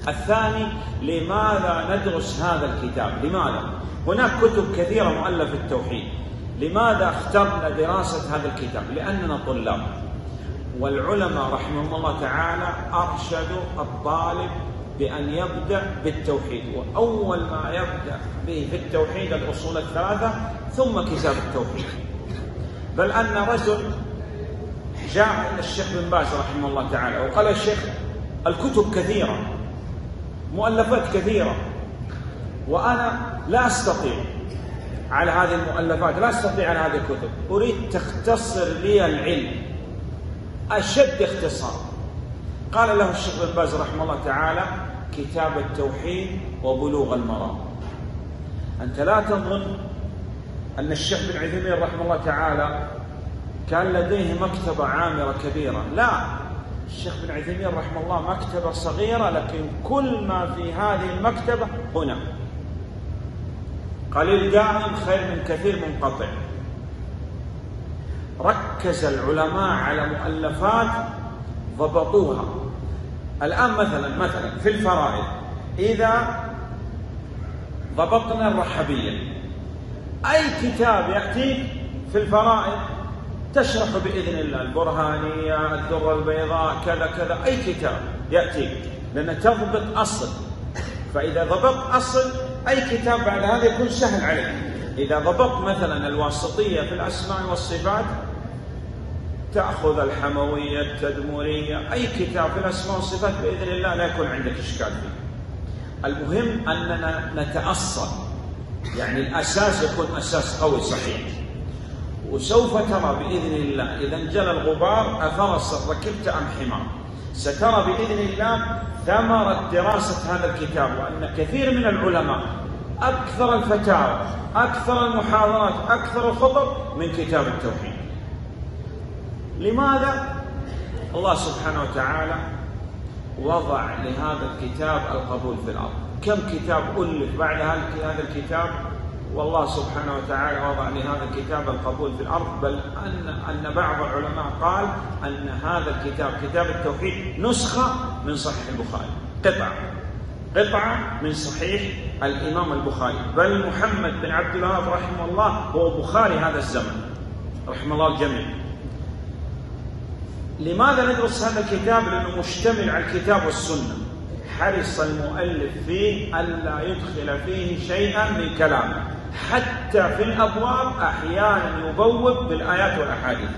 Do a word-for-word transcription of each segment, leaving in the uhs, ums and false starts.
الثاني، لماذا ندرس هذا الكتاب؟ لماذا؟ هناك كتب كثيرة مؤلفة في التوحيد. لماذا اخترنا دراسة هذا الكتاب؟ لأننا طلاب، والعلماء رحمهم الله تعالى أرشدوا الطالب بأن يبدأ بالتوحيد، وأول ما يبدأ به في التوحيد الأصول الثلاثة ثم كتاب التوحيد. بل أن رجل جاء إلى الشيخ بن باز رحمه الله تعالى وقال: الشيخ، الكتب كثيرة، مؤلفات كثيرة، وأنا لا أستطيع على هذه المؤلفات، لا أستطيع على هذه الكتب، أريد تختصر لي العلم أشد اختصار. قال له الشيخ بن باز رحمه الله تعالى: كتاب التوحيد وبلوغ المرام. أنت لا تظن أن الشيخ بن عثيمين رحمه الله تعالى كان لديه مكتبة عامرة كبيرة، لا، الشيخ بن عثيمين رحمه الله مكتبة صغيرة، لكن كل ما في هذه المكتبة هنا. قليل دائم خير من كثير منقطع. ركز العلماء على مؤلفات ضبطوها. الآن مثلا مثلا في الفرائض، إذا ضبطنا الرحبية، أي كتاب يأتيك في الفرائض تشرح بإذن الله، البرهانية، الدرة البيضاء، كذا كذا، أي كتاب يأتيك، لأن تضبط أصل. فإذا ضبطت أصل، أي كتاب بعد هذا يكون سهل عليك. إذا ضبطت مثلا الواسطية في الأسماء والصفات، تأخذ الحموية، التدمرية، أي كتاب في الأسماء والصفات بإذن الله لا يكون عندك إشكال فيه. المهم أننا نتأصل، يعني الأساس يكون أساس قوي صحيح. وسوف ترى بإذن الله إذا انجلى الغبار أفرس ركبت أم حمار، سترى بإذن الله ثمرة دراسة هذا الكتاب، وأن كثير من العلماء أكثر الفتاوى، أكثر المحاضرات، أكثر الخطب من كتاب التوحيد. لماذا؟ الله سبحانه وتعالى وضع لهذا الكتاب القبول في الأرض. كم كتاب ألف بعد هذا الكتاب، والله سبحانه وتعالى وضع لهذا الكتاب القبول في الأرض. بل أن أن بعض العلماء قال أن هذا الكتاب، كتاب التوحيد، نسخة من صحيح البخاري، قطعة قطعة من صحيح الإمام البخاري. بل محمد بن عبد الوهاب رحمه الله هو بخاري هذا الزمن رحمه الله الجميع. لماذا ندرس هذا الكتاب؟ لأنه مشتمل على الكتاب والسنة. حرص المؤلف فيه ألا يدخل فيه شيئا من كلامه، حتى في الأبواب أحيانا يبوب بالآيات والأحاديث.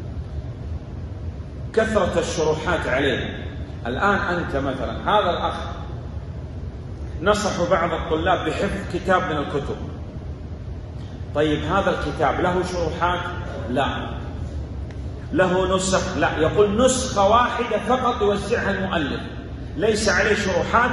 كثرة الشروحات عليه. الآن أنت مثلا، هذا الأخ نصح بعض الطلاب بحفظ كتاب من الكتب. طيب هذا الكتاب له شروحات؟ لا. له نسخ؟ لا. يقول نسخة واحدة فقط يوزعها المؤلف، ليس عليه شروحات،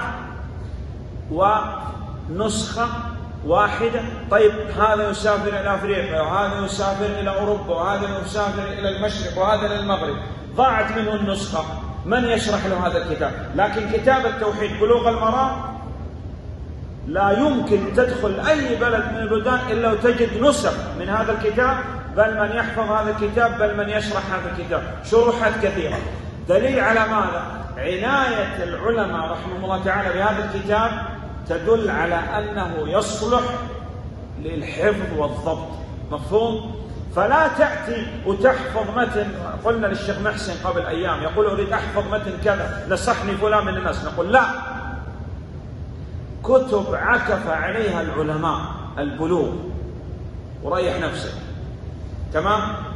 ونسخة واحدة. طيب هذا يسافر إلى أفريقيا، وهذا يسافر إلى أوروبا، وهذا يسافر إلى المشرق، وهذا إلى المغرب، ضاعت منه النسخة، من يشرح له هذا الكتاب؟ لكن كتاب التوحيد بلوغ المرام لا يمكن تدخل أي بلد من البلدان إلا وتجد نسخ من هذا الكتاب، بل من يحفظ هذا الكتاب، بل من يشرح هذا الكتاب، شروحات كثيرة. دليل على ماذا؟ عناية العلماء رحمه الله تعالى بهذا الكتاب تدل على أنه يصلح للحفظ والضبط. مفهوم؟ فلا تأتي وتحفظ متن. قلنا للشيخ محسن قبل أيام يقول أريد أحفظ متن كذا، نصحني فلان من الناس، نقول لا، كتب عكف عليها العلماء البلوغ وريح نفسك. تمام؟